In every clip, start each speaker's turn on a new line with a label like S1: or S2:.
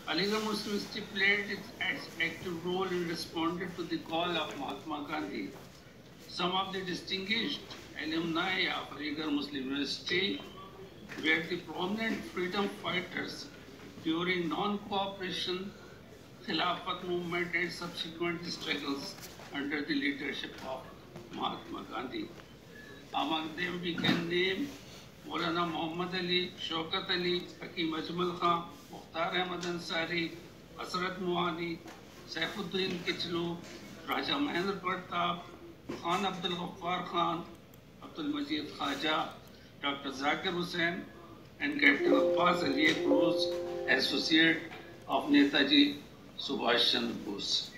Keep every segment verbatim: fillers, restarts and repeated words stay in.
S1: Aligarh Muslim University played its active role in responding to the call of Mahatma Gandhi. Some of the distinguished alumni of Aligarh Muslim University were the prominent freedom fighters during non-cooperation, Khilafat movement and subsequent struggles under the leadership of Mahatma Gandhi. Among them we can name Maulana Muhammad Ali, Shaukat Ali, Hakim Ajmal Khan, Mukhtar Ahmad Ansari, Hasrat Muani, Saifuddin Kichlu, Raja Mahendra Pratap, Khan Abdul Ghaffar Khan, Abdul Majid Khaja, Doctor Zakir Hussain, and Captain Abbas Ali Cruz, Associate of Netaji Subhash Chandra Bose.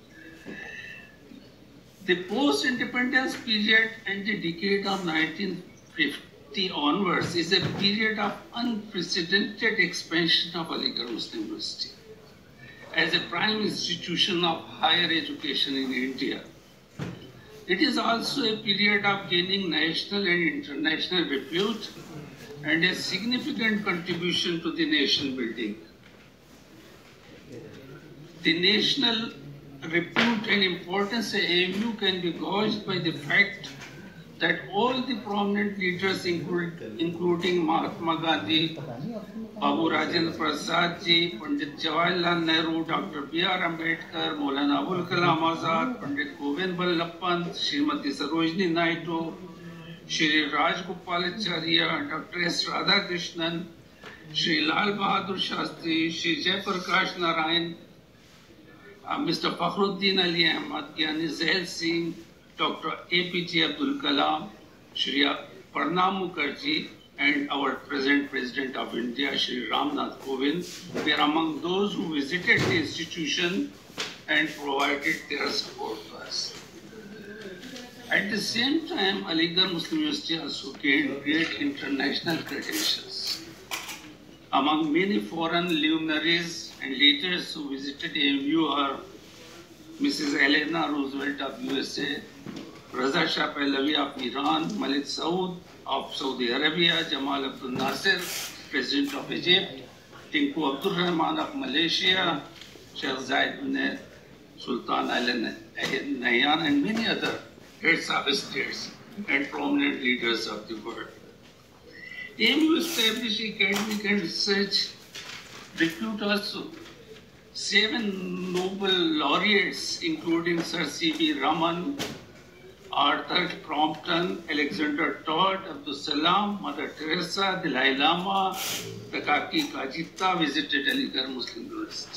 S1: The post-independence period and the decade of nineteen fifty onwards is a period of unprecedented expansion of Aligarh Muslim University as a prime institution of higher education in India. It is also a period of gaining national and international repute and a significant contribution to the nation building. The national repute and importance of A M U can be gauged by the fact that all the prominent leaders, include, including Mahatma Gandhi, Babu Rajendra Prasad ji, Pandit Jawaharlal Nehru, Doctor B R Ambedkar, Maulana Abul Kalam Azad, Pandit Govind Ballabh Pant, Srimati Sarojini Naidu, Shri Rajgopalacharya, Doctor S. Radhakrishnan, Shri Lal Bahadur Shastri, Shri Jaiprakash Narayan, uh, Mister Fakhruddin Ali Ahmad, Gyani Zail Singh, Doctor A P J Abdul Kalam, Shri Pranab Mukherjee, and our present President of India, Shri Ramnath Kovind, were among those who visited the institution and provided their support to us. At the same time, Aligarh Muslim University also gained great international credentials. Among many foreign luminaries and leaders who visited A M U are Missus Eleanor Roosevelt of U S A, Raza Shah Pahlavi of Iran, Malik Saud of Saudi Arabia, Jamal Abdul Nasser, President of Egypt, Tinku Abdul Rahman of Malaysia, Sheikh Zayed bin Sultan Al Nahyan, and many other heads of states and prominent leaders of the world. A M U established academic and research repute also. Seven Nobel laureates, including Sir C V Raman, Arthur Crompton, Alexander Todd, Abdul Salam, Mother Teresa, Dalai Lama, Takaki Kajita visited Aligarh Muslim University.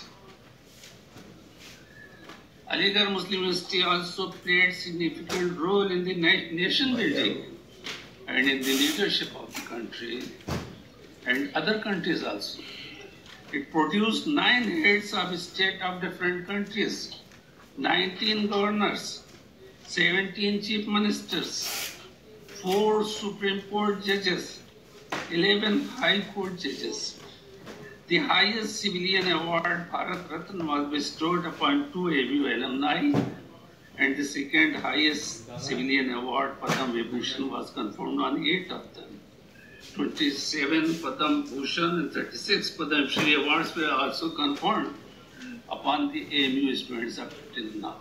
S1: Aligarh Muslim University also played significant role in the nation building and in the leadership of the country and other countries also. It produced nine heads of state of different countries, nineteen governors, seventeen chief ministers, four Supreme Court judges, eleven High Court judges. The highest civilian award, Bharat Ratna, was bestowed upon two A M U alumni, and the second highest civilian award, Padma Vibhushan, was conferred on eight of them. twenty-seven Padma Bhushan and thirty-six Padma Shri awards were also conferred upon the A M U students up till now.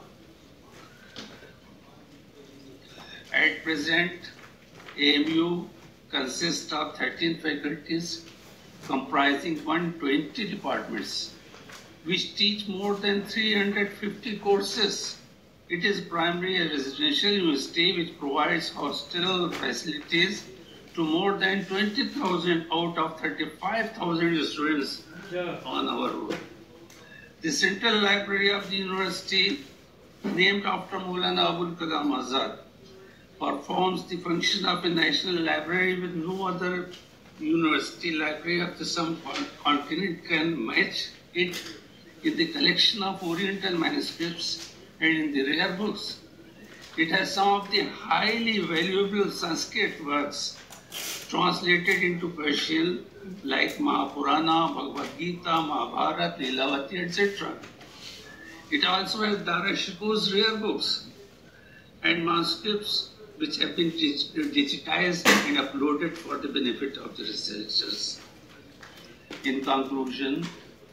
S1: At present, A M U consists of thirteen faculties comprising one hundred twenty departments, which teach more than three hundred fifty courses. It is primarily a residential university which provides hostel facilities to more than twenty thousand out of thirty-five thousand students on our road. The Central Library of the university, named after Maulana Abul Kalam Azad, performs the function of a national library with no other university library of the some continent can match it in the collection of Oriental manuscripts and in the rare books. It has some of the highly valuable Sanskrit works translated into Persian like Mahapurana, Bhagavad Gita, Mahabharata, Lilavati, et cetera. It also has Dara Shikoh's rare books and manuscripts which have been digitized and uploaded for the benefit of the researchers. In conclusion,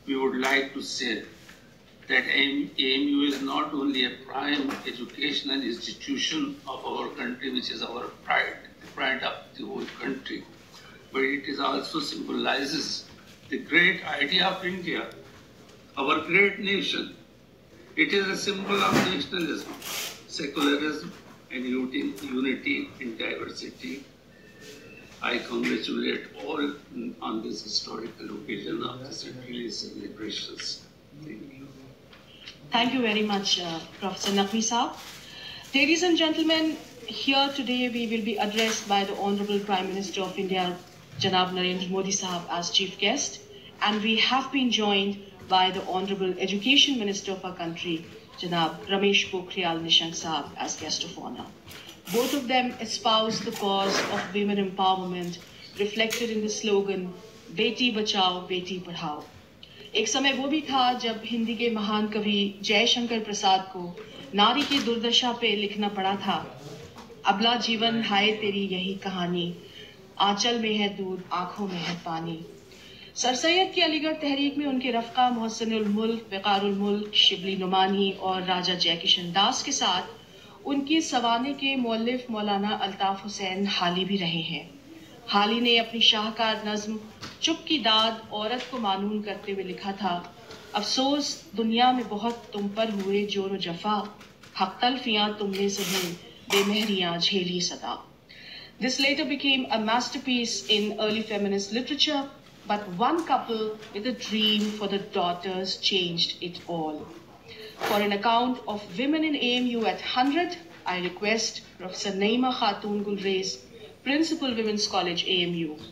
S1: we would like to say that A M U is not only a prime educational institution of our country, which is our pride, the pride of the whole country, but it is also symbolizes the great idea of India, our great nation. It is a symbol of nationalism, secularism, and unity in diversity. I congratulate all on this historical occasion of the centenary celebrations. Thank you.
S2: Thank you very much, uh, Professor Naqvi Saab. Ladies and gentlemen, here today we will be addressed by the Honorable Prime Minister of India, Janab Narendra Modi Saab, as chief guest, and we have been joined by the Honorable Education Minister of our country, Janab Ramesh Pokhriyal Nishank Saab, as guest of honor. Both of them espouse the cause of women empowerment reflected in the slogan, Beti Bachao, Beti Padhao. एक समय वो भी था जब हिंदी के महान कवि जयशंकर प्रसाद को नारी की दुर्दशा पे लिखना पड़ा था, अबला जीवन हाय तेरी यही कहानी, आंचल में है दूध आंखों में है पानी। सर सैयद की अलीगढ़ तहरीक में उनके रफ़का मोहसिनुल मुल्क, वक़ारुल मुल्क, शिबली नुमानी और राजा जयकिशन दास के साथ उनकी सवाने के मौलिफ मौलाना अल्ताफ हुसैन हाली भी रहे हैं। हाली ने अपनी शाहकार नज़्म चुप की दाद औरत को मानून करते हुए लिखा था, अफसोस दुनिया में बहुत तुम पर हुए जोर जफा, हक तलफियां तुमने सही बेमहरियां झेली सदा. This later became a masterpiece in early feminist literature, but one couple with a dream for the daughters changed it all. For an account of women in A M U at one hundred, I request Professor Naima Khatoon Gulrez, Principal Women's College, A M U.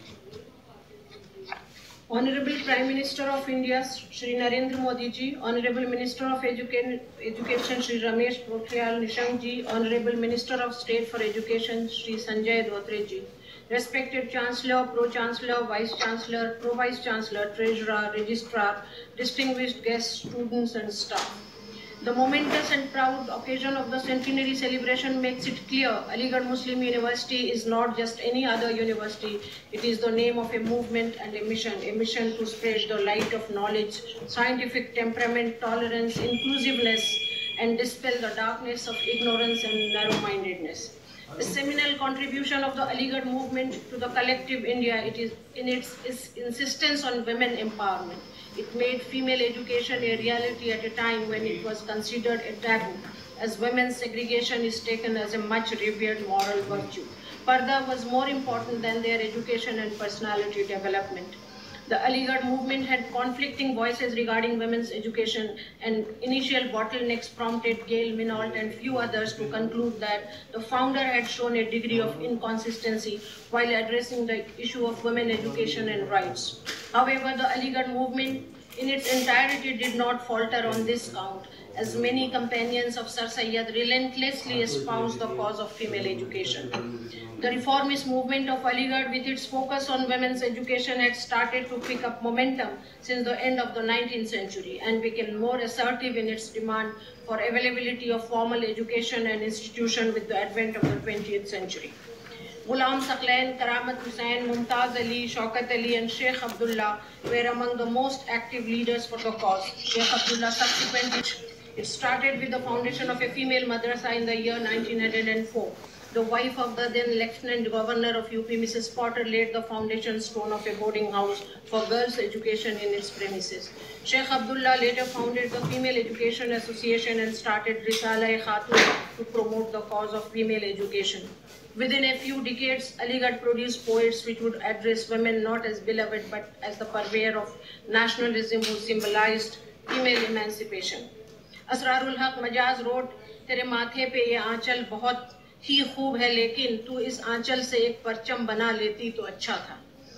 S3: Honorable Prime Minister of India, Shri Narendra Modi ji, Honorable Minister of Educa Education, Shri Ramesh Pokhriyal Nishank ji, Honorable Minister of State for Education, Shri Sanjay Dhotre ji, respected Chancellor, Pro-Chancellor, Vice-Chancellor, Pro-Vice-Chancellor, Treasurer, Registrar, distinguished guests, students and staff. The momentous and proud occasion of the centenary celebration makes it clear Aligarh Muslim University is not just any other university. It is the name of a movement and a mission, a mission to spread the light of knowledge, scientific temperament, tolerance, inclusiveness, and dispel the darkness of ignorance and narrow-mindedness. The seminal contribution of the Aligarh movement to the collective India, it is in its, its insistence on women empowerment. It made female education a reality at a time when it was considered a taboo, as women's segregation is taken as a much revered moral virtue. Parda was more important than their education and personality development. The Aligarh movement had conflicting voices regarding women's education, and initial bottlenecks prompted Gail Minault and few others to conclude that the founder had shown a degree of inconsistency while addressing the issue of women education and rights. However, the Aligarh movement in its entirety did not falter on this count, as many companions of Sir Sayyid relentlessly espoused the cause of female education. The reformist movement of Aligarh, with its focus on women's education, had started to pick up momentum since the end of the nineteenth century and became more assertive in its demand for availability of formal education and institution with the advent of the twentieth century. Ghulam Saqlain, Karamat Hussain, Mumtaz Ali, Shaukat Ali and Sheikh Abdullah were among the most active leaders for the cause. Sheikh Abdullah subsequently, it started with the foundation of a female madrasa in the year nineteen oh four. The wife of the then Lieutenant Governor of U P, Missus Potter, laid the foundation stone of a boarding house for girls' education in its premises. Sheikh Abdullah later founded the Female Education Association and started Risala-e-Khatoon to promote the cause of female education. Within a few decades, Aligarh produced poets which would address women not as beloved but as the purveyor of nationalism who symbolized female emancipation. Asrarul Haq Majaz wrote, "Tere mathe pe ye aanchal bahut ही खूब है लेकिन तू इस आंचल से एक परचम बना लेती तो अच्छा था."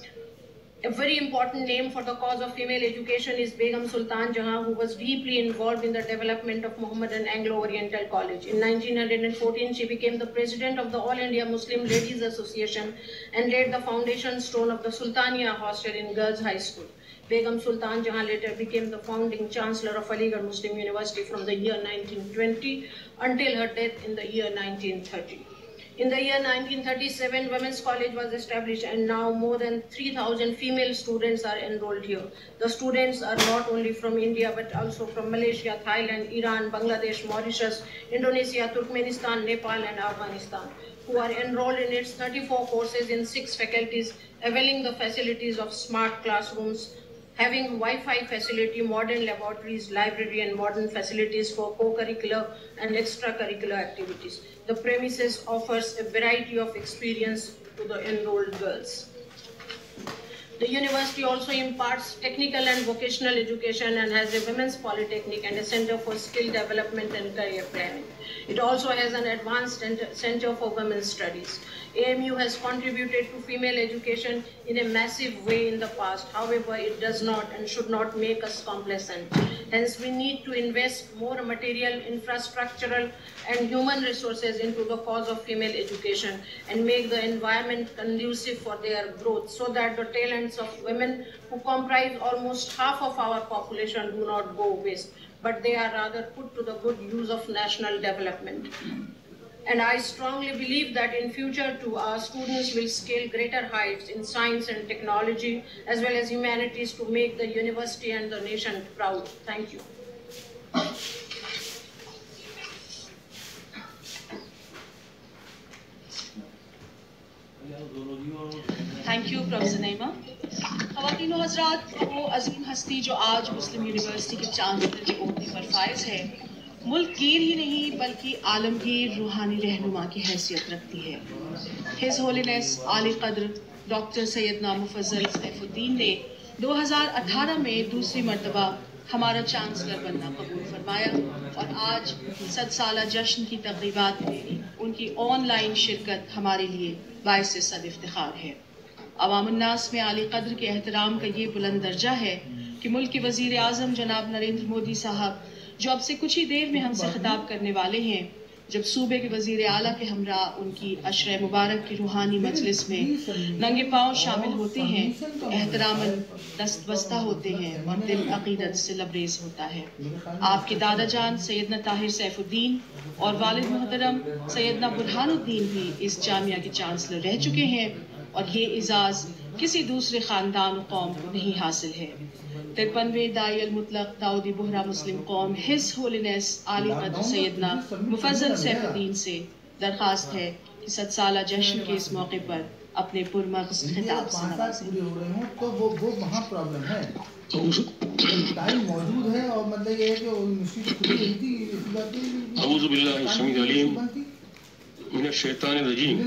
S3: A very important name for the cause of female education is Begum Sultan Jahan, who was deeply involved in the development of Mohammedan Anglo-Oriental College. In nineteen fourteen, she became the president of the All India Muslim Ladies Association and laid the foundation stone of the Sultania Hostel in Girls High School. Begum Sultan Jahan later became the founding chancellor of Aligarh Muslim University from the year nineteen twenty until her death in the year nineteen thirty. In the year nineteen thirty-seven, Women's College was established, and now more than three thousand female students are enrolled here. The students are not only from India, but also from Malaysia, Thailand, Iran, Bangladesh, Mauritius, Indonesia, Turkmenistan, Nepal, and Afghanistan, who are enrolled in its thirty-four courses in six faculties, availing the facilities of smart classrooms, having Wi-Fi facility, modern laboratories, library, and modern facilities for co-curricular and extracurricular activities. The premises offers a variety of experience to the enrolled girls. The university also imparts technical and vocational education and has a women's polytechnic and a center for skill development and career planning. It also has an advanced center for women's studies. A M U has contributed to female education in a massive way in the past. However, it does not and should not make us complacent. Hence, we need to invest more material, infrastructural, and human resources into the cause of female education and make the environment conducive for their growth, so that the talents of women, who comprise almost half of our population, do not go waste, but they are rather put to the good use of national development. And I strongly believe that in future too, our students will scale greater heights in science and technology, as well as humanities, to make the university and the nation proud. Thank you.
S2: Thank you professor Naima. ख़वातीन व हज़रात, वो अजीम हस्ती जो आज मुस्लिम university के chancellor की ओहदे पर फायज है, मुल्क गिर ही नहीं बल्कि आलमगीर रूहानी रहनुमा की हैसियत रखती है। हिज होलीनेस आली कद्र डॉक्टर सैयदना मुफज्जल सैफुद्दीन ने दो हज़ार अठारह में दूसरी मरतबा हमारा चांसलर बनना कबूल फरमाया और आज सद साला जश्न की तक़रीबात में उनकी ऑनलाइन शिरकत हमारे लिए बाइस सद इफ्तिखार है। अवामुन्नास में आली कद्र के एहतराम का ये बुलंद दर्जा है कि मुल्क के वज़ीर आज़म जनाब नरेंद्र मोदी साहब, जो अब से कुछ ही देर में हमसे खिताब करने वाले हैं, जब सूबे के वज़ीर आला के हमरा उनकी अशरे मुबारक की रूहानी मजलिस में नंगे पाँव शामिल होते हैं तो एहतरामन दस्तबस्ता होते हैं और दिल अकीदत से लबरेज होता है। आपके दादा जान सैयदना ताहिर सैफुद्दीन और वालिद मोहतरम सैयदना बुरहानुद्दीन भी इस जामिया के चांसलर रह चुके हैं और ये इजाज़ किसी दूसरे ख़ानदान कौम को नहीं हासिल है। तिरपनवे दाई अल मुतलक दाऊदी बोहरा मुस्लिम कौम हिज होलीनेस आली कद्र सैयदना मुफज्जल सैफुद्दीन से दरख्वास्त है कि सत साला जश्न के इस मौके पर अपने पुरमग़ज़ खिताब से नवाजें।
S4: तो वो वो वहाँ प्रॉब्लम है, टाइम मौजूद है और मतलब ये है कि यूनिवर्सिटी खुली रही थी इस बात की।
S5: अऊज़ु बिल्लाहि समीउल अलीम मिनश शैतानिर रजीम।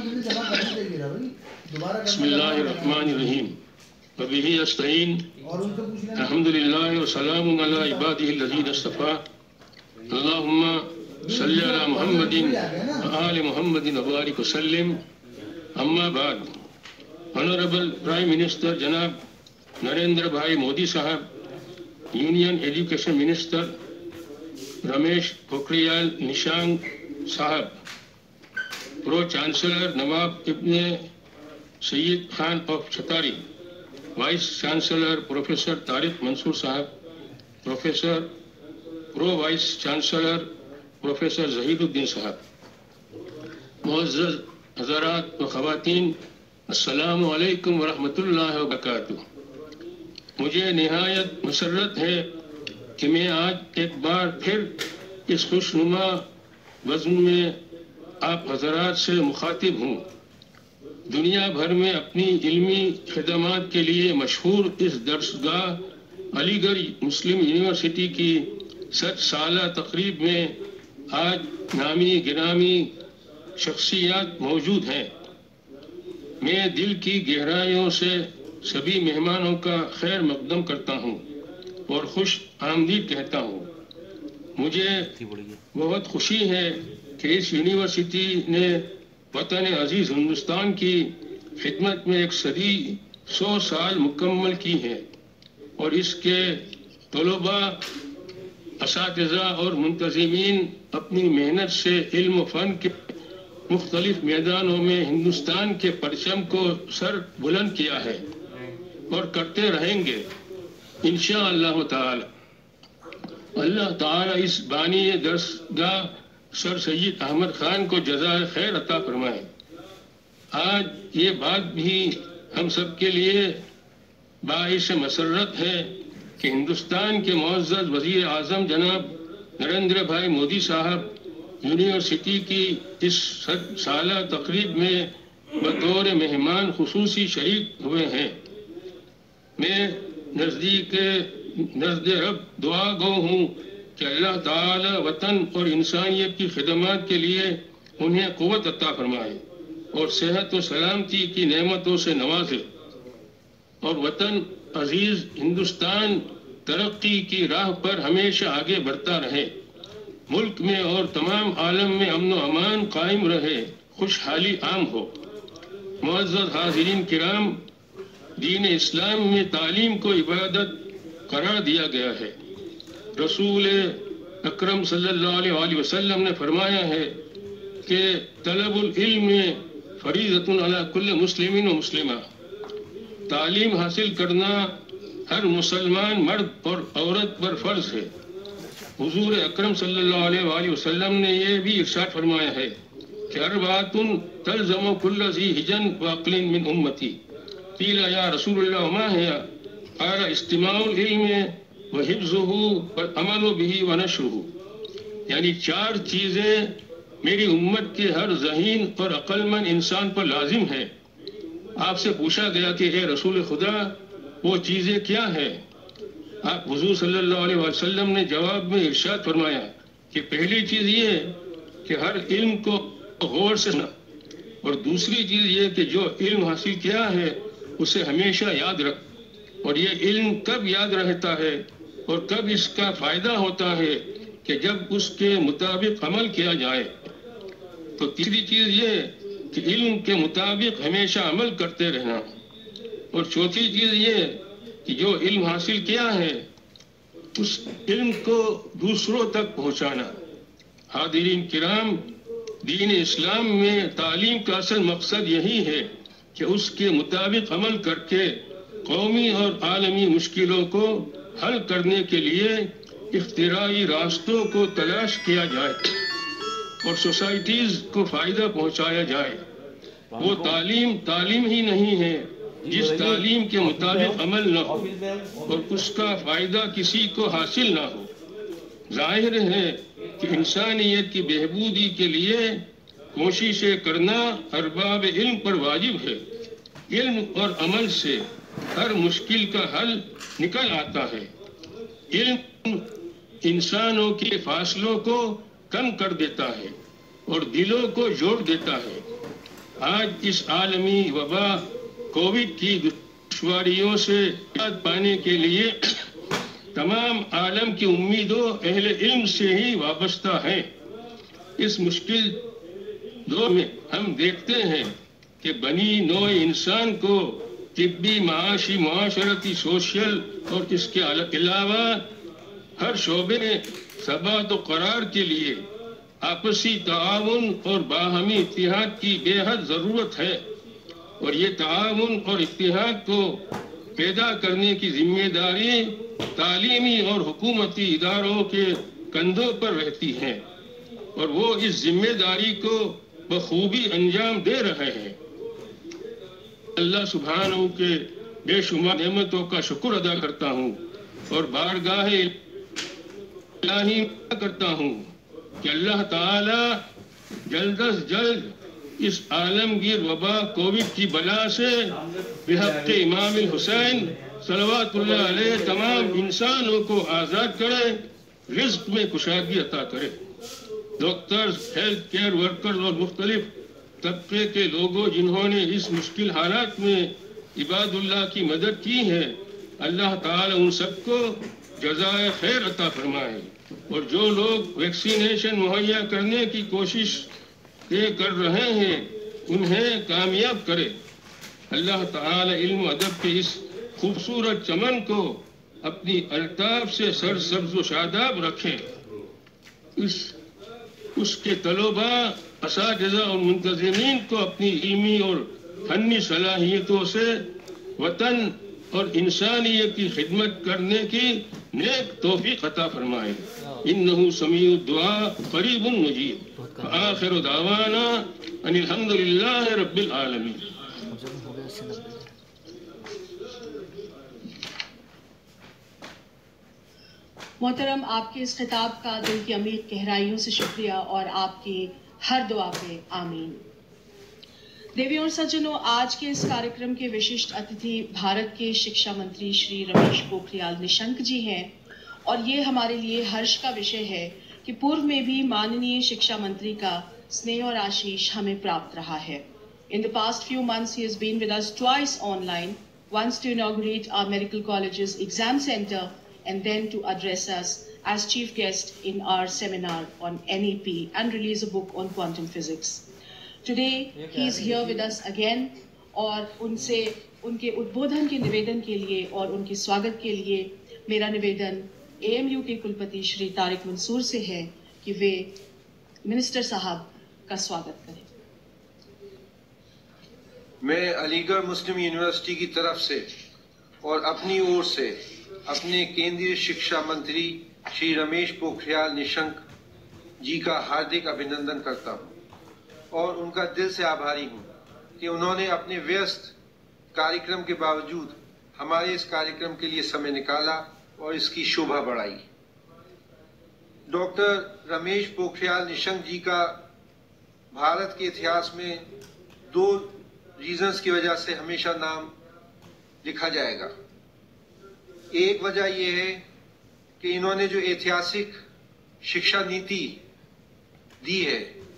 S5: बिस्मिल्लाहिर रहमानिर रहीम। वबिही अस्तईन। अल्हम्दुलिल्लाह व सलामुन अला इबादिहिल्लज़ीना इस्तफ़ा। अल्लाहुम्मा सल्लि अला मुहम्मदिन व आलि मुहम्मदिन व बारिक व सल्लिम। अम्मा बाद, ऑनरेबल प्राइम मिनिस्टर जनाब Narendra bhai Modi sahab, union education minister Ramesh Pokhriyal Nishank sahab, pro chancellor Nawab Ibne Saeed Khan of Chhatari, vice chancellor professor Tariq Mansoor sahab, professor pro vice chancellor professor Zahiduddin sahab, मुअज़्ज़ज़ हज़रात व ख़वातीन, अस्सलामु अलैकुम व रहमतुल्लाहि व बरकातुहू। मुझे निहायत मसर्रत है कि मैं आज एक बार फिर इस खुशनुमा वज़्न में आप हज़रात से मुखातिब हूँ। दुनिया भर में अपनी इल्मी खिदमात के लिए मशहूर इस दरसगाह अलीगढ़ मुस्लिम यूनिवर्सिटी की सत साला तकरीब में आज नामी गिरामी शख्सियात मौजूद हैं। मैं दिल की गहराइयों से सभी मेहमानों का खैर मकदम करता हूँ और खुश आमदीद कहता हूँ। मुझे बहुत खुशी है कि इस यूनिवर्सिटी ने वतन अजीज़ हिंदुस्तान की खिदमत में एक सदी सौ साल मुकम्मल की है और इसके तलबा, असातिज़ा और मुंतज़िमीन अपनी मेहनत से इल्म व फ़न के मुख्तलिफ मैदानों में हिंदुस्तान के परचम को सर बुलंद किया है और करते रहेंगे इंशाअल्लाह ताला। अल्लाह ताला इस बानी दरसगाह सर सैयद अहमद खान को जज़ाए खैर अता फरमाए। आज ये बात भी हम सब के लिए बाइस मसरत है कि हिंदुस्तान के मुअज़्ज़ज़ वज़ीर आज़म जनाब नरेंद्र भाई मोदी साहब यूनिवर्सिटी की इस साला तकरीब में बतौर मेहमान खुसूसी शरीक हुए हैं। मैं नज़दीक नज़द रब दुआ गो हूँ कि अल्लाह ताला वतन और इंसानियत की खिदमत के लिए उन्हें क़ुव्वत अता फरमाए और सेहत व सलामती की नेमतों से नवाजे और वतन अजीज हिंदुस्तान तरक्की की राह पर हमेशा आगे बढ़ता रहे। मुल्क में और तमाम आलम में अमन व अमान कायम रहे, खुशहाली आम हो। मुअज़्ज़ज़ हाज़िरीन किराम, दीन इस्लाम में तालीम को इबादत करार दिया गया है। रसूल अकरम सल्लल्लाहु अलैहि वसल्लम ने फरमाया है कि तलबुल इल्म फरीज़तुन अला कुल्ल मुस्लिमिन व मुस्लिमा, तालीम हासिल करना हर मुसलमान मर्द और औरत पर फर्ज है। हुजूर अकरम सल्लल्लाहु अलैहि वसल्लम ने यह भी इरशाद फरमाया है कि अर्बातुन तल्ज़मु कुल्ल ज़ी हिजन व अक़लिन मिन उम्मती। क़ीला या रसूलल्लाह मा हिया? क़ाल इस्तिमाउल इल्म व हिफ्ज़ुहु व अमलु बिही व नशरुहु। यानी चार चीज़ें मेरी उम्मत के हर ज़हीन और अक्लमंद इंसान पर लाजिम है। आपसे पूछा गया कि हे रसूल खुदा, वो चीज़ें क्या है? आप हुजूर सल्लल्लाहु अलैहि वसल्लम ने जवाब में इरशाद फरमाया कि पहली चीज़ ये कि हर इल्म को गौर से सुना, और दूसरी चीज़ ये कि जो इल्म हासिल किया है उसे हमेशा याद रख। और ये इल्म कब याद रहता है और कब इसका फ़ायदा होता है कि जब उसके मुताबिक अमल किया जाए। तो तीसरी चीज़ ये कि इल्म के मुताबिक हमेशा अमल करते रहना। और चौथी चीज़ ये कि जो इल्म हासिल किया है उस इल्म को दूसरों तक पहुँचाना। हाज़िरीन किराम, दीन इस्लाम में तालीम का असल मकसद यही है कि उसके मुताबिक अमल करके कौमी और आलमी मुश्किलों को हल करने के लिए इख्तिराई रास्तों को तलाश किया जाए और सोसाइटीज़ को फ़ायदा पहुँचाया जाए। वो तालीम तालीम ही नहीं है जिस तालीम के मुताबिक अमल न हो और उसका फ़ायदा किसी को हासिल ना हो। जाहिर है कि इंसानियत की बेहबूदी के लिए कोशिशें करना अरबाब इल्म पर वाजिब है। इल्म और अमल से हर मुश्किल का हल निकल आता है। इल्म इंसानों के फासलों को कम कर देता है और दिलों को जोड़ देता है। आज इस आलमी वबा कोविड की दुश्वारियों से निजात पाने के लिए तमाम आलम की उम्मीदों अहले इल्म से ही वाबस्ता है। इस मुश्किल दौर में हम देखते हैं कि बनी नौ इंसान को तिब्बी, माशी, मुआशरती, सोशल और इसके अलावा हर शोबे में सबात व करार के लिए आपसी ताउन और बाहमी इत्तिहाद की बेहद ज़रूरत है। और ये ताउन और इत्तिहाद को पैदा करने की जिम्मेदारी तालीमी और हुकूमती इदारों के कंधों पर रहती है और वो इस जिम्मेदारी को बखूबी अंजाम दे रहे हैं। अल्लाह सुब्हानहू के बेशुमार नेमतों का शुक्र अदा करता हूँ और बारगाह इलाही करता हूँ कि अल्लाह ताला जल्द अज जल्द इस आलमगीर वबा कोविड की बला से बिहक़ इमाम हुसैन सलवातुल्लाह अलैह तमाम इंसानों को आज़ाद करे, रिज़्क़ में कुशादगी अता करे। डॉक्टर्स, हेल्थ केयर वर्कर्स और मुख्तलिफ तबके के लोगों जिन्होंने इस मुश्किल हालात में इबादुल्लाह की मदद की है, अल्लाह ताला उन सबको जज़ाए खैर अता फरमाए। और जो लोग वैक्सीनेशन मुहैया करने की कोशिश ये कर रहे हैं उन्हें कामयाब करे। अल्लाह ताला इल्म अदब के इस खूबसूरत चमन को अपनी अल्ताफ से सरसब्ज़ व शादाब रखे। इस उसके तलबा, असातिज़ा और मुंतज़िमीन को अपनी इल्मी और फन्नी सलाहियतों से वतन और इंसानियत की खिदमत करने की नेक तौफीक अता फरमाए। इन्नहु समीउ दुआ करीबुन मुजीब। आखिर दावाना अनिल हम्दुलिल्लाहि रब्बिल आलमीन।
S2: मोहतरम, आपके इस खिताब का दिल की अमीर गहराइयों से शुक्रिया और आपकी हर दुआ पे आमीन। देवी और सज्जनों, आज के इस कार्यक्रम के विशिष्ट अतिथि भारत के शिक्षा मंत्री श्री रमेश पोखरियाल निशंक जी हैं और ये हमारे लिए हर्ष का विषय है कि पूर्व में भी माननीय शिक्षा मंत्री का स्नेह और आशीष हमें प्राप्त रहा है। In the past few months, he has been with us twice online, once to inaugurate our medical college's exam center and then to address us as chief guest in our seminar on N E P and release a book on quantum physics. Today, he is here with us again और उनसे उनके उद्बोधन के निवेदन के लिए और उनके स्वागत के लिए मेरा निवेदन A M U के कुलपति श्री तारिक मंसूर से है कि वे मिनिस्टर साहब का स्वागत करें।
S6: मैं अलीगढ़ मुस्लिम यूनिवर्सिटी की तरफ से और अपनी ओर से अपने केंद्रीय शिक्षा मंत्री श्री रमेश पोखरियाल निशंक जी का हार्दिक अभिनंदन करता हूं और उनका दिल से आभारी हूं कि उन्होंने अपने व्यस्त कार्यक्रम के बावजूद हमारे इस कार्यक्रम के लिए समय निकाला और इसकी शोभा बढ़ाई। डॉक्टर रमेश पोखरियाल निशंक जी का भारत के इतिहास में दो रीजंस की वजह से हमेशा नाम लिखा जाएगा। एक वजह यह है कि इन्होंने जो ऐतिहासिक शिक्षा नीति दी है,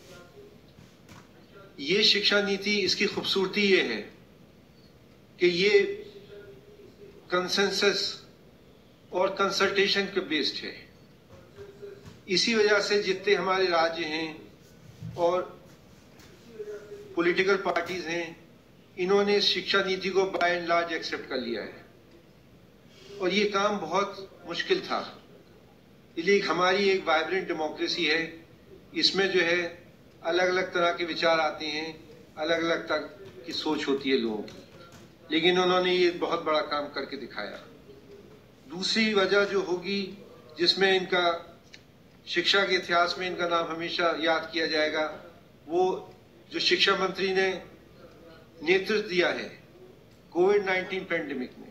S6: ये शिक्षा नीति, इसकी खूबसूरती ये है कि ये कंसेंसस और कंसल्टेशन के बेस्ड है। इसी वजह से जितने हमारे राज्य हैं और पॉलिटिकल पार्टीज हैं, इन्होंने इस शिक्षा नीति को बाय एंड लार्ज एक्सेप्ट कर लिया है और ये काम बहुत मुश्किल था। इसलिए हमारी एक वाइब्रेंट डेमोक्रेसी है, इसमें जो है अलग अलग तरह के विचार आते हैं, अलग अलग तरह की सोच होती है लोगों की, लेकिन उन्होंने ये बहुत बड़ा काम करके दिखाया। दूसरी वजह जो होगी जिसमें इनका शिक्षा के इतिहास में इनका नाम हमेशा याद किया जाएगा, वो जो शिक्षा मंत्री ने नेतृत्व दिया है कोविड नाइन्टीन पैंडेमिक में।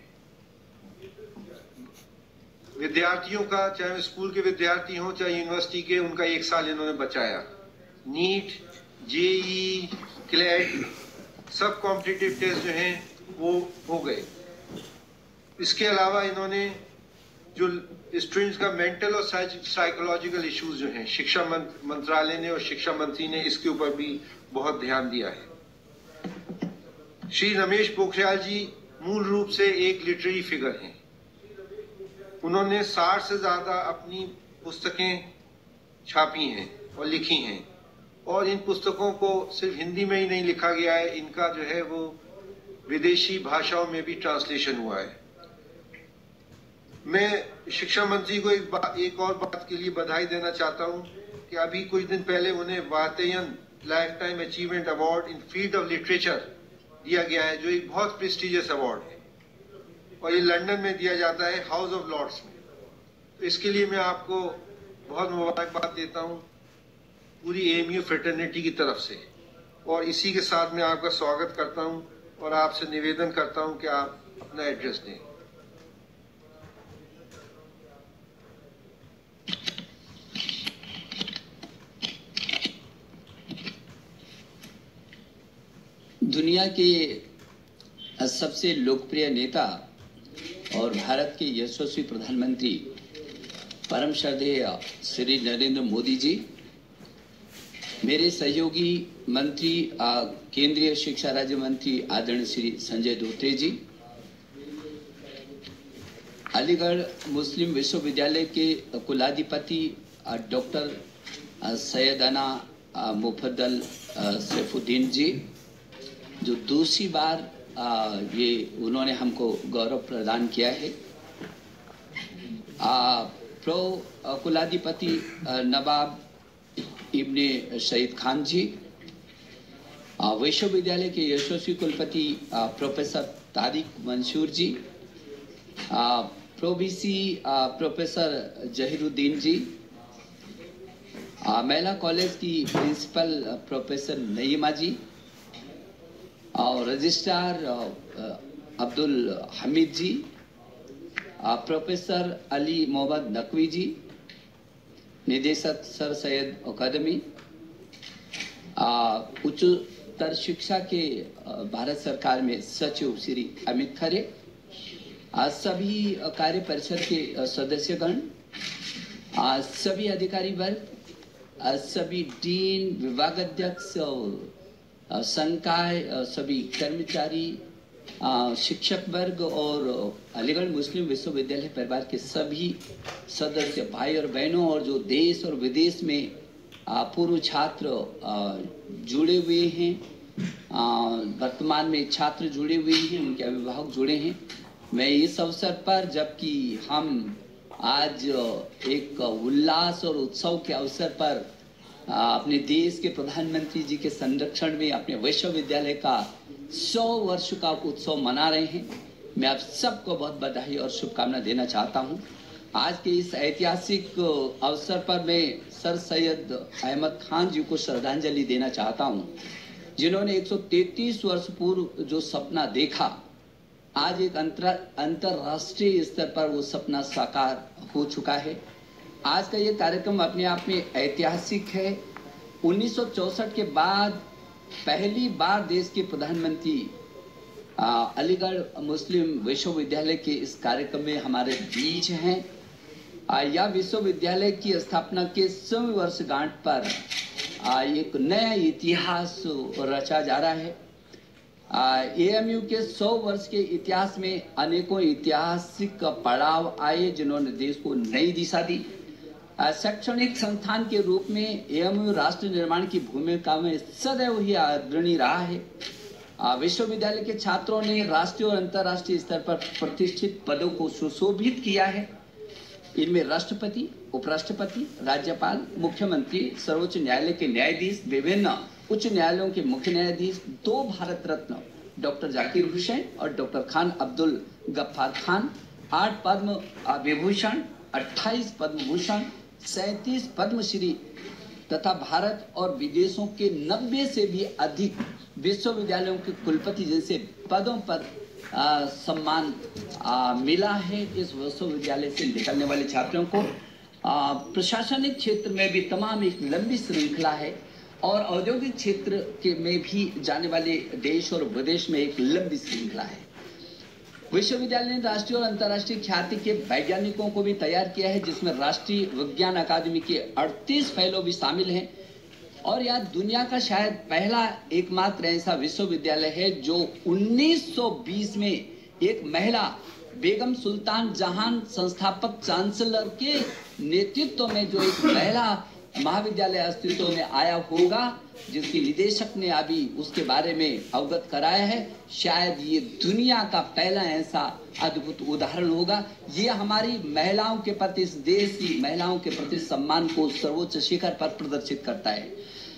S6: विद्यार्थियों का, चाहे स्कूल के विद्यार्थी हों चाहे यूनिवर्सिटी के, उनका एक साल इन्होंने बचाया। नीट, जेई, क्लैट, सब कॉम्पिटिटिव टेस्ट जो हैं वो हो गए। इसके अलावा इन्होंने जो स्टूडेंट्स का मेंटल और साइकोलॉजिकल इश्यूज जो हैं, शिक्षा मंत्रालय ने और शिक्षा मंत्री ने इसके ऊपर भी बहुत ध्यान दिया है। श्री रमेश पोखरियाल जी मूल रूप से एक लिटरेरी फिगर हैं। उन्होंने साठ से ज्यादा अपनी पुस्तकें छापी हैं और लिखी हैं और इन पुस्तकों को सिर्फ हिंदी में ही नहीं लिखा गया है, इनका जो है वो विदेशी भाषाओं में भी ट्रांसलेशन हुआ है। मैं शिक्षा मंत्री को एक, एक और बात के लिए बधाई देना चाहता हूं कि अभी कुछ दिन पहले उन्हें Vatayan lifetime achievement award in field of literature दिया गया है, जो एक बहुत प्रेस्टिजियस अवार्ड है और ये लंदन में दिया जाता है हाउस ऑफ लॉर्ड्स में। तो इसके लिए मैं आपको बहुत मुबारकबाद देता हूं पूरी ए एम यू फ्रेटर्निटी की तरफ से और इसी के साथ मैं आपका स्वागत करता हूं और आपसे निवेदन करता हूं कि आप अपना एड्रेस दें।
S7: दुनिया के सबसे लोकप्रिय नेता और भारत के यशस्वी प्रधानमंत्री परम श्रद्धेय श्री नरेंद्र मोदी जी, मेरे सहयोगी मंत्री केंद्रीय शिक्षा राज्य मंत्री आदरणीय श्री संजय धोत्रे जी, अलीगढ़ मुस्लिम विश्वविद्यालय के कुलाधिपति डॉक्टर सैयदाना मुफद्दल सैफुद्दीन जी, जो दूसरी बार आ, ये उन्होंने हमको गौरव प्रदान किया है। प्रो कुलाधिपति नवाब इब्ने सईद खान जी, विश्वविद्यालय के यशस्वी कुलपति professor Tariq Mansoor ji, pro VC professor Zahiruddin ji, महिला कॉलेज की प्रिंसिपल प्रोफेसर नईमा जी और रजिस्ट्रार अब्दुल हमीद जी, प्रोफेसर अली मोहम्मद नकवी जी, निदेशक सर सैयद अकादमी, उच्चतर शिक्षा के भारत सरकार में सचिव श्री अमित खरे, सभी कार्य परिषद के सदस्यगण, सभी अधिकारी वर्ग, सभी डीन, विभागाध्यक्ष, संकाय, सभी कर्मचारी, शिक्षक वर्ग और अलीगढ़ मुस्लिम विश्वविद्यालय परिवार के सभी सदस्य भाई और बहनों, और जो देश और विदेश में पूर्व छात्र जुड़े हुए हैं, वर्तमान में छात्र जुड़े हुए हैं, उनके अभिभावक जुड़े हैं, मैं इस अवसर पर, जबकि हम आज एक उल्लास और उत्सव के अवसर पर अपने देश के प्रधानमंत्री जी के संरक्षण में अपने विश्वविद्यालय का सौ वर्ष का उत्सव मना रहे हैं, मैं आप सबको बहुत बधाई और शुभकामना देना चाहता हूं। आज के इस ऐतिहासिक अवसर पर मैं सर सैयद अहमद खान जी को श्रद्धांजलि देना चाहता हूं, जिन्होंने एक सौ तैंतीस वर्ष पूर्व जो सपना देखा, आज एक अंतरराष्ट्रीय स्तर पर वो सपना साकार हो चुका है। आज का ये कार्यक्रम अपने आप में ऐतिहासिक है। उन्नीस सौ चौसठ के बाद पहली बार देश के प्रधानमंत्री अलीगढ़ मुस्लिम विश्वविद्यालय के इस कार्यक्रम में हमारे बीच हैं। यह विश्वविद्यालय की स्थापना के सौ वर्षगांठ पर एक नया इतिहास रचा जा रहा है। ए एम यू के सौ वर्ष के इतिहास में अनेकों ऐतिहासिक पड़ाव आए, जिन्होंने देश को नई दिशा दी। शैक्षणिक संस्थान के रूप में ए एम यू राष्ट्र निर्माण की भूमिका में सदैव ही अग्रणी रहा है। विश्वविद्यालय के छात्रों ने राष्ट्रीय और अंतर्राष्ट्रीय स्तर पर प्रतिष्ठित पदों को सुशोभित किया है। इनमें राष्ट्रपति, उपराष्ट्रपति, राज्यपाल, मुख्यमंत्री, सर्वोच्च न्यायालय के न्यायाधीश, विभिन्न उच्च न्यायालयों के मुख्य न्यायाधीश, दो भारत रत्न डॉक्टर जाकिर हुसैन और डॉक्टर खान अब्दुल गफ्फार खान, आठ पद्म विभूषण, अट्ठाईस पद्म भूषण, सैंतीस पद्मश्री तथा भारत और विदेशों के नब्बे से भी अधिक विश्वविद्यालयों के कुलपति जैसे पदों पर आ, सम्मान आ, मिला है। इस विश्वविद्यालय से निकलने वाले छात्रों को आ, प्रशासनिक क्षेत्र में भी तमाम एक लंबी श्रृंखला है, और औद्योगिक क्षेत्र के में भी जाने वाले देश और विदेश में एक लंबी श्रृंखला है। विश्वविद्यालय ने राष्ट्रीय और अंतर्राष्ट्रीय ख्याति के वैज्ञानिकों को भी तैयार किया है, जिसमें राष्ट्रीय विज्ञान अकादमी के अड़तीस फेलो भी शामिल हैं, और यह दुनिया का शायद पहला एकमात्र ऐसा विश्वविद्यालय है जो उन्नीस सौ बीस में एक महिला बेगम सुल्तान जहां संस्थापक चांसलर के नेतृत्व में जो एक महिला महाविद्यालय अस्तित्व में आया होगा, जिसके निदेशक ने अभी उसके बारे में अवगत कराया है। शायद ये दुनिया का पहला ऐसा अद्भुत उदाहरण होगा। ये हमारी महिलाओं के प्रति, इस देश की महिलाओं के प्रति सम्मान को सर्वोच्च शिखर पर प्रदर्शित करता है।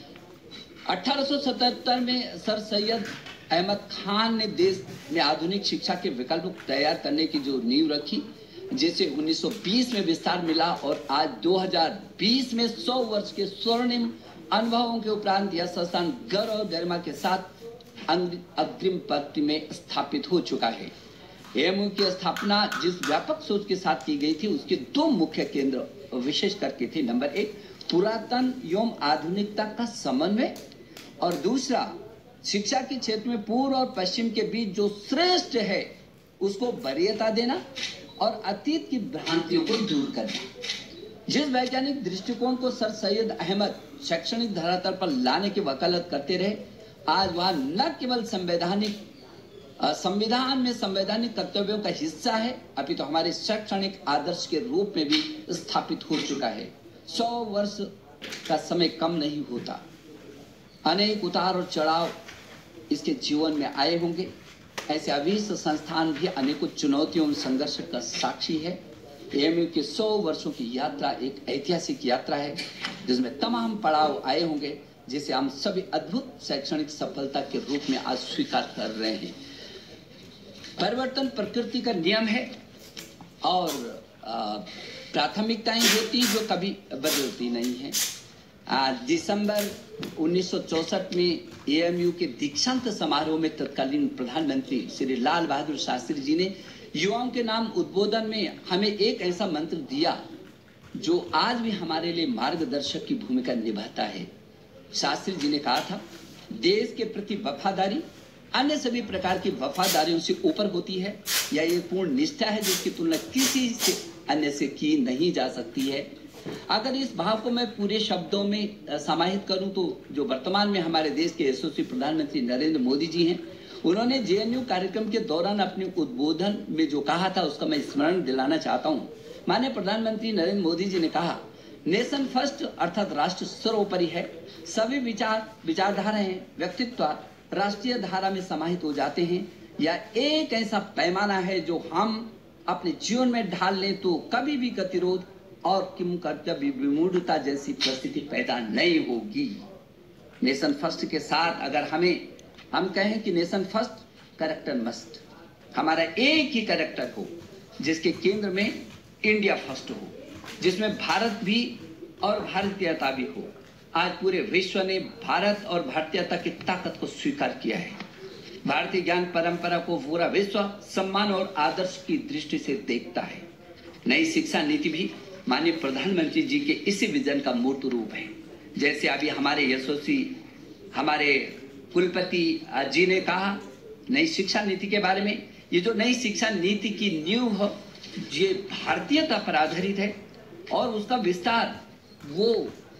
S7: अठारह सौ सतहत्तर में सर सैयद अहमद खान ने देश में आधुनिक शिक्षा के विकल्प तैयार करने की जो नींव रखी, जिसे उन्नीस सौ बीस में विस्तार मिला, और आज दो हज़ार बीस में सौ वर्ष के स्वर्णिम अनुभवों के उपरांत यह संस्थान गर्व और गरिमा के साथ अग्रिम पंक्ति में स्थापित हो चुका है। ए एम यू की स्थापना जिस व्यापक सोच के साथ की गई थी, उसके दो मुख्य केंद्र विशेष करके थे। नंबर एक, पुरातन एवं आधुनिकता का समन्वय, और दूसरा, शिक्षा के क्षेत्र में पूर्व और पश्चिम के बीच जो श्रेष्ठ है उसको वरीयता देना और अतीत की भ्रांतियों को दूर करना। जिस वैज्ञानिक दृष्टिकोण को सर सैयद अहमद शैक्षणिक धरातल पर लाने की वकालत करते रहे, आज वह न केवल संवैधानिक संविधान में संवैधानिक कर्तव्यों का हिस्सा है, अभी तो हमारे शैक्षणिक आदर्श के रूप में भी स्थापित हो चुका है। सौ वर्ष का समय कम नहीं होता, अनेक उतार और चढ़ाव इसके जीवन में आए होंगे। ऐसे अभीष्ट संस्थान भी अनेकों चुनौतियों और संघर्ष का साक्षी है। ए एम यू की सौ वर्षों की यात्रा एक ऐतिहासिक यात्रा है, जिसमें तमाम पड़ाव आए होंगे, जिसे हम सभी अद्भुत शैक्षणिक सफलता के रूप में आज स्वीकार कर रहे हैं। परिवर्तन प्रकृति का नियम है, और प्राथमिकताएं होती जो कभी बदलती नहीं है। दिसंबर उन्नीस सौ चौसठ में ए एम यू के दीक्षांत समारोह में तत्कालीन प्रधानमंत्री श्री लाल बहादुर शास्त्री जी ने युवाओं के नाम उद्बोधन में हमें एक ऐसा मंत्र दिया जो आज भी हमारे लिए मार्गदर्शक की भूमिका निभाता है। शास्त्री जी ने कहा था, देश के प्रति वफादारी अन्य सभी प्रकार की वफादारियों से ऊपर होती है। यह एक पूर्ण निष्ठा है जिसकी तुलना किसी से अन्य से की नहीं जा सकती है। अगर इस भाव को मैं पूरे शब्दों में समाहित करूं तो जो वर्तमान में हमारे देश के यशस्वी प्रधानमंत्री नरेंद्र मोदी जी हैं, उन्होंने जे एन यू कार्यक्रम के दौरान अपने उद्बोधन में जो कहा था उसका मैं स्मरण दिलाना चाहता हूं। माननीय प्रधानमंत्री नरेंद्र मोदी जी ने कहा, नेशन फर्स्ट अर्थात राष्ट्र सर्वोपरि है। सभी विचार विचारधाराएं व्यक्तित्व राष्ट्रीय धारा में समाहित हो जाते हैं। यह एक ऐसा पैमाना है जो हम अपने जीवन में ढाल लें तो कभी भी गतिरोध और किम कर्तव्य विमूढ़ता जैसी परिस्थिति पैदा नहीं होगी। नेशन फर्स्ट के साथ अगर हमें हम कहें कि नेशन फर्स्ट कैरेक्टर मस्ट, हमारा एक ही कैरेक्टर हो जिसके केंद्र में इंडिया फर्स्ट हो, जिसमें भारत भी और भारतीयता भी हो। आज पूरे विश्व ने भारत और भारतीयता की ताकत को स्वीकार किया है। भारतीय ज्ञान परंपरा को पूरा विश्व सम्मान और आदर्श की दृष्टि से देखता है। नई शिक्षा नीति भी माननीय प्रधानमंत्री जी के इसी विजन का मूर्त रूप है। जैसे अभी हमारे यशस्वी हमारे कुलपति जी ने कहा नई शिक्षा नीति के बारे में, ये जो नई शिक्षा नीति की नींव है ये भारतीयता पर आधारित है और उसका विस्तार वो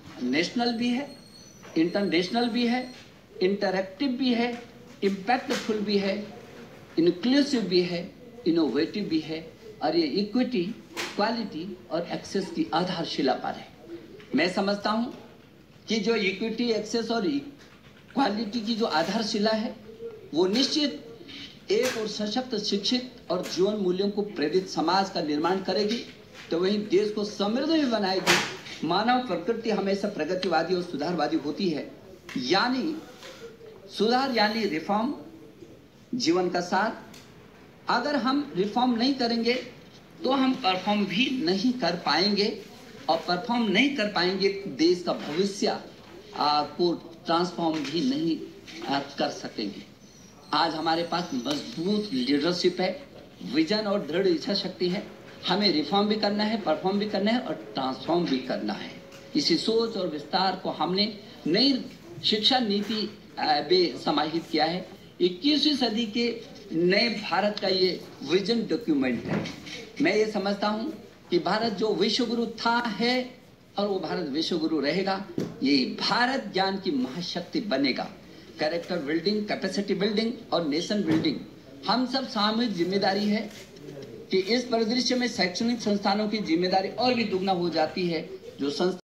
S7: नेशनल भी है, इंटरनेशनल भी है, इंटरैक्टिव भी है, इम्पैक्टफुल भी है, इंक्लूसिव भी है, इनोवेटिव भी है और ये इक्विटी, क्वालिटी और एक्सेस की आधारशिला पर है। मैं समझता हूँ कि जो इक्विटी, एक्सेस और क्वालिटी की जो आधारशिला है वो निश्चित एक और सशक्त, शिक्षित और जीवन मूल्यों को प्रेरित समाज का निर्माण करेगी, तो वहीं देश को समृद्ध भी बनाएगी। मानव प्रकृति हमेशा प्रगतिवादी और सुधारवादी होती है, यानी सुधार यानी रिफॉर्म, जीवन का सार। अगर हम रिफॉर्म नहीं करेंगे तो हम परफॉर्म भी नहीं कर पाएंगे और परफॉर्म नहीं कर पाएंगे देश का भविष्य को ट्रांसफॉर्म भी नहीं आ, कर सकेंगे। आज हमारे पास मजबूत लीडरशिप है, विजन और दृढ़ इच्छा शक्ति है। हमें रिफॉर्म भी करना है, परफॉर्म भी करना है और ट्रांसफॉर्म भी करना है। इसी सोच और विस्तार को हमने नई शिक्षा नीति में समाहित किया है। इक्कीसवीं सदी के नए भारत का ये विजन डॉक्यूमेंट है। मैं ये समझता हूँ कि भारत जो विश्वगुरु था है और वो भारत विश्वगुरु रहेगा। ये भारत ज्ञान की महाशक्ति बनेगा। कैरेक्टर बिल्डिंग, कैपेसिटी बिल्डिंग और नेशन बिल्डिंग हम सब सामूहिक जिम्मेदारी है कि इस परिदृश्य में शैक्षणिक संस्थानों की जिम्मेदारी और भी दुगना हो जाती है। जो संस्था